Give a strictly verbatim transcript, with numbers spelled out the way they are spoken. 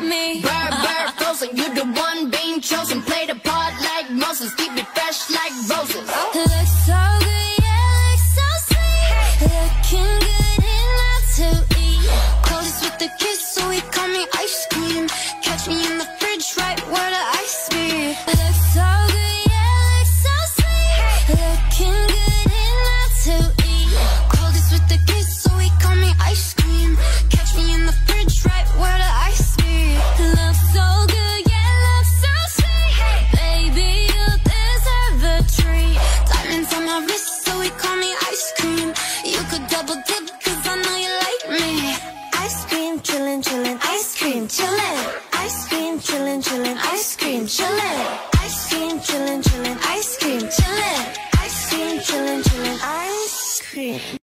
me. Bird, bird, frozen, you the one being chosen. Play the part like Moses, keep it fresh like roses. Looks so good, yeah, looks so sweet. Looking good enough to eat. Clothes with the kiss, so he call me ice cream. Catch me in the fridge, right where the ice be. Looks so good, yeah, looks so sweet. Looking good enough to eat. Clothes with the kiss, so he call me ice cream. Catch me in the fridge, right where the ice be. Looks so good, yeah, looks so sweet. Baby, you deserve a treat. Diamonds on my wrist, so he call me ice cream. You could double dip, cause I know you like me. Ice cream, chillin', chillin', ice cream, chillin'. Ice cream, chillin', chillin', ice cream, chillin'. Ice cream, chillin', chillin', ice cream, chillin'. Ice cream, chillin', chillin', ice cream.